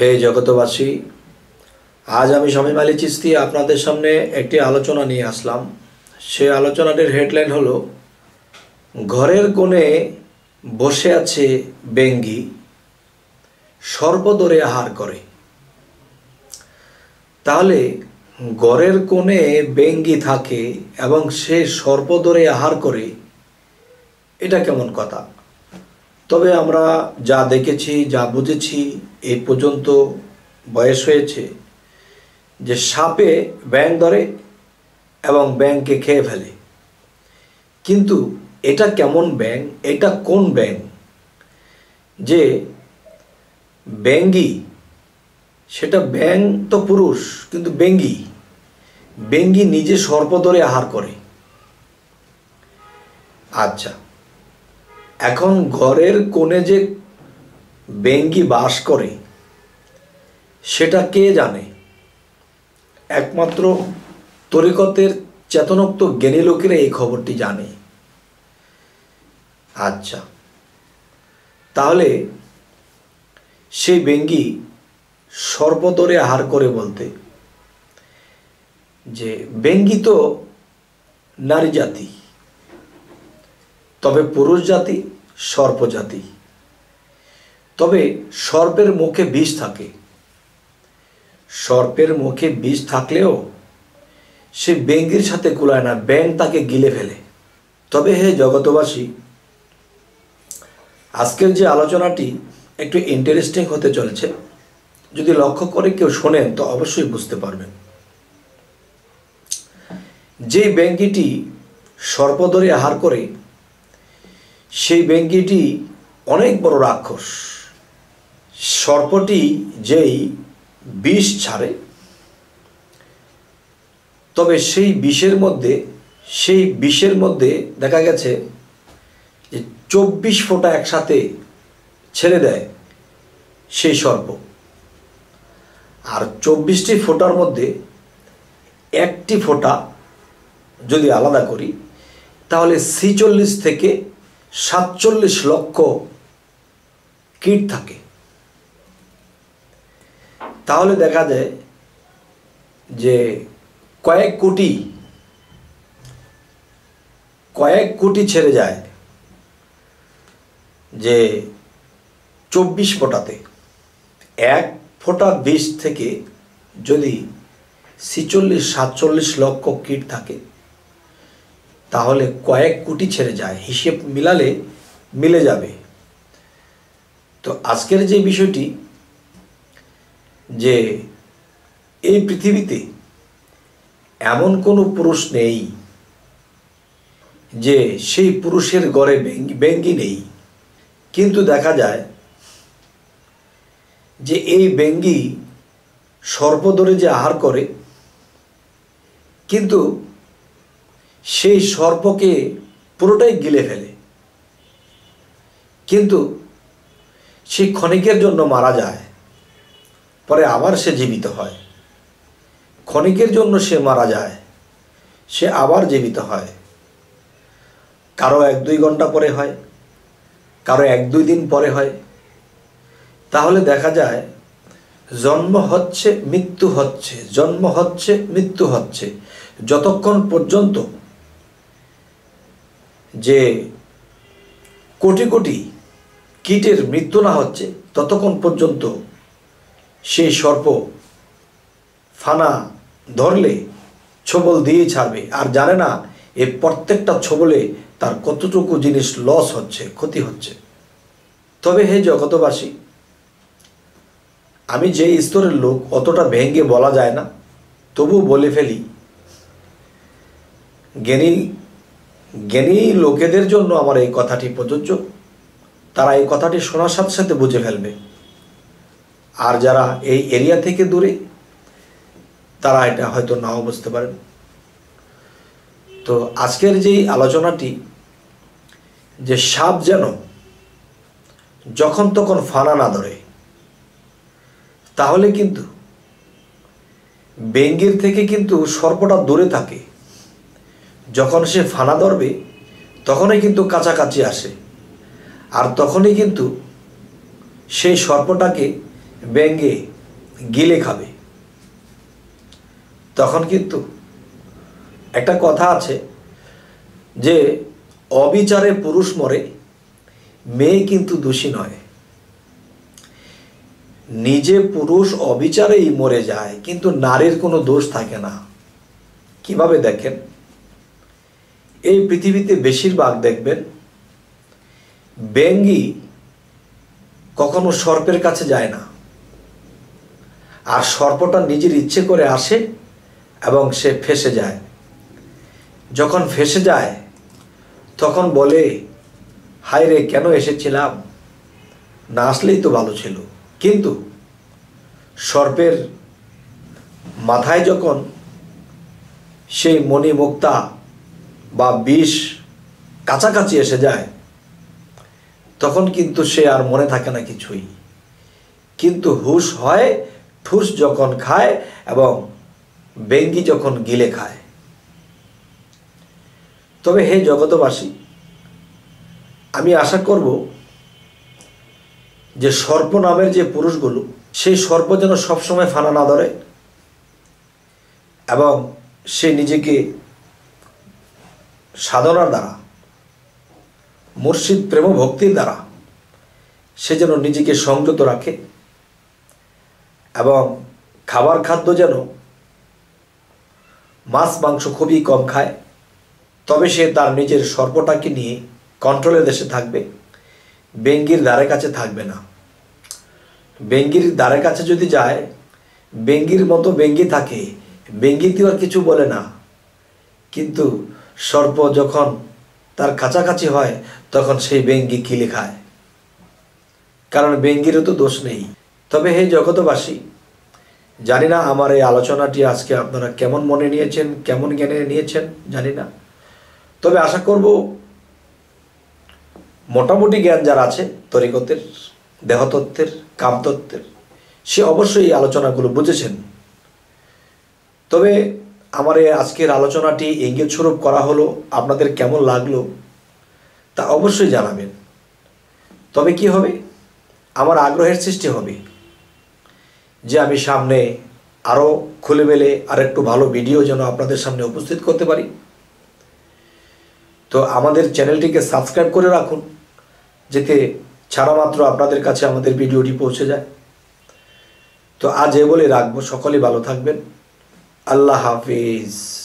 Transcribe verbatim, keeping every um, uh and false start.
হে জগতবাসী, আজ আমি শামীম আলী চিশতি আপনাদের সামনে একটি আলোচনা নিয়ে আসলাম। সে আলোচনাটির হেডলাইন হলো ঘরের কোণে বসে আছে বেঙ্গি, সর্পদরে আহার করে। তাহলে ঘরের কোণে বেঙ্গি থাকে এবং সে সর্পদরে আহার করে, এটা কেমন কথা? তবে আমরা যা দেখেছি, যা বুঝেছি, এই পর্যন্ত বয়স হয়েছে যে সাপে ব্যাঙ ধরে এবং ব্যাঙকে খেয়ে ফেলে। কিন্তু এটা কেমন ব্যাঙ? এটা কোন ব্যাঙ যে বেঙ্গি? সেটা ব্যাঙ তো পুরুষ, কিন্তু বেঙ্গি বেঙ্গি নিজে সর্প ধরে আহার করে। আচ্ছা, এখন ঘরের কোণে যে বেঙ্গি বাস করে সেটা কে জানে? একমাত্র তরিকতের চেতনোক্ত জ্ঞানী লোকেরা এই খবরটি জানে। আচ্ছা, তাহলে সেই বেঙ্গি সর্পদরে আহার করে বলতে যে বেঙ্গি তো নারী জাতি, তবে পুরুষ জাতি সর্প জাতি। তবে সর্পের মুখে বিষ থাকে। সর্পের মুখে বিষ থাকলেও সে বেঙ্গির সাথে কুলায় না, ব্যাঙ তাকে গিলে ফেলে। তবে হে জগতবাসী, আজকের যে আলোচনাটি একটু ইন্টারেস্টিং হতে চলেছে। যদি লক্ষ্য করে কেউ শোনেন তো অবশ্যই বুঝতে পারবেন। যে বেঙ্গিটি সর্পদরে আহার করে সেই বেঙ্গিটি অনেক বড় রাক্ষস। সর্পটি যেই বিষ ছাড়ে, তবে সেই বিষের মধ্যে সেই বিষের মধ্যে দেখা গেছে যে চব্বিশ ফোঁটা একসাথে ছেড়ে দেয় সেই সর্প। আর চব্বিশটি ফোঁটার মধ্যে একটি ফোঁটা যদি আলাদা করি তাহলে ছিচল্লিশ থেকে সাতচল্লিশ লক্ষ কীট থাকে। তাহলে দেখা যায় যে কয়েক কোটি কয়েক কোটি ছেড়ে যায় যে চব্বিশ ফোঁটাতে। এক ফোঁটা বিষ থেকে যদি ছিচল্লিশ সাতচল্লিশ লক্ষ কীট থাকে তাহলে কয়েক কোটি ছেড়ে যায়। হিসেব মিলালে মিলে যাবে। তো আজকের যে বিষয়টি, যে এই পৃথিবীতে এমন কোনো পুরুষ নেই যে সেই পুরুষের ঘরে বেঙ্গি নেই। কিন্তু দেখা যায় যে এই বেঙ্গি সর্পদরে যে আহার করে, কিন্তু সেই সর্পকে পুরোটাই গিলে ফেলে। কিন্তু সে ক্ষণিকের জন্য মারা যায়, পরে আবার সে জীবিত হয়। ক্ষণিকের জন্য সে মারা যায়, সে আবার জীবিত হয়। কারো এক দুই ঘন্টা পরে হয়, কারো এক দুই দিন পরে হয়। তাহলে দেখা যায় জন্ম হচ্ছে মৃত্যু হচ্ছে, জন্ম হচ্ছে মৃত্যু হচ্ছে। যতক্ষণ পর্যন্ত যে কোটি কোটি কীটের মৃত্যু না হচ্ছে ততক্ষণ পর্যন্ত সেই সর্প ফানা ধরলে ছোবল দিয়েই ছাড়বে। আর জানে না এই প্রত্যেকটা ছোবলে তার কতটুকু জিনিস লস হচ্ছে, ক্ষতি হচ্ছে। তবে হে জগতবাসী, আমি যে স্তরের লোক অতটা ভেঙে বলা যায় না, তবু বলে ফেলি। জ্ঞানী জ্ঞানী লোকেদের জন্য আমার এই কথাটি প্রযোজ্য। তারা এই কথাটি শোনার সাথে সাথে বুঝে ফেলবে। আর যারা এই এরিয়া থেকে দূরে, তারা এটা হয়তো নাও বুঝতে পারেন। তো আজকের যেই আলোচনাটি, যে সাপ যেন যখন তখন ফানা না ধরে, তাহলে কিন্তু বেঙ্গির থেকে কিন্তু সর্পটা দূরে থাকে। যখন সে ফানা ধরবে তখনই কিন্তু কাছাকাছি আসে, আর তখনই কিন্তু সেই সর্পটাকে ব্যাঙে গিলে খাবে, তখন কিন্তু একটা কথা আছে যে অবিচারে পুরুষ মরে, মেয়ে কিন্তু দোষী নয়। নিজে পুরুষ অবিচারেই মরে যায়, কিন্তু নারীর কোনো দোষ থাকে না। কিভাবে দেখেন, এই পৃথিবীতে বেশিরভাগ দেখবেন ব্যাঙি কখনো সর্পের কাছে যায় না, আর সর্পটা নিজের ইচ্ছে করে আসে এবং সে ফেঁসে যায়। যখন ফেঁসে যায় তখন বলে, হায় রে, কেন এসেছিলাম, না আসলেই তো ভালো ছিল। কিন্তু সর্পের মাথায় যখন সেই মণি মুক্তা বা বিষ কাছাকাছি এসে যায়, তখন কিন্তু সে আর মনে থাকে না কিছুই, কিন্তু হুঁশ হয় ঠুস যখন খায় এবং ব্যাঙি যখন গিলে খায়। তবে হে জগতবাসী, আমি আশা করব যে সর্প নামের যে পুরুষগুলো, সেই সর্প যেন সবসময় ফানা না ধরে এবং সে নিজেকে সাধনার দ্বারা, মুর্শিদ প্রেম ভক্তির দ্বারা সে যেন নিজেকে সংযত রাখে এবং খাবার খাদ্য যেন মাছ মাংস খুবই কম খায়। তবে সে তার নিজের সর্পটাকে নিয়ে কন্ট্রোলের দেশে থাকবে, ব্যাঙির দ্বারে কাছে থাকবে না। ব্যাঙির দ্বারে কাছে যদি যায়, ব্যাঙির মতো ব্যাঙি থাকে, ব্যাঙি তো আর কিছু বলে না, কিন্তু সর্প যখন তার কাছাকাছি হয় তখন সেই ব্যাঙি কিলে খায়, কারণ ব্যাঙিরও তো দোষ নেই। তবে হে জগতবাসী, জানি না আমার এই আলোচনাটি আজকে আপনারা কেমন মনে নিয়েছেন, কেমন জ্ঞানে নিয়েছেন জানি না, তবে আশা করব মোটামুটি জ্ঞান যারা আছে তরিকতের, দেহতত্ত্বের, কামতত্ত্বের, সে অবশ্যই এই আলোচনাগুলো বুঝেছেন। তবে আমার এই আজকের আলোচনাটি ইঙ্গিত স্বরূপ করা হলো, আপনাদের কেমন লাগলো তা অবশ্যই জানাবেন। তবে কি হবে, আমার আগ্রহের সৃষ্টি হবে যে আমি সামনে আরও খুলে মেলে আর একটু ভালো ভিডিও যেন আপনাদের সামনে উপস্থিত করতে পারি। তো আমাদের চ্যানেলটিকে সাবস্ক্রাইব করে রাখুন, যাতে ছাড়া মাত্র আপনাদের কাছে আমাদের ভিডিওটি পৌঁছে যায়। তো আজ এ বলে রাখবো, সকলেই ভালো থাকবেন। আল্লাহ হাফিজ।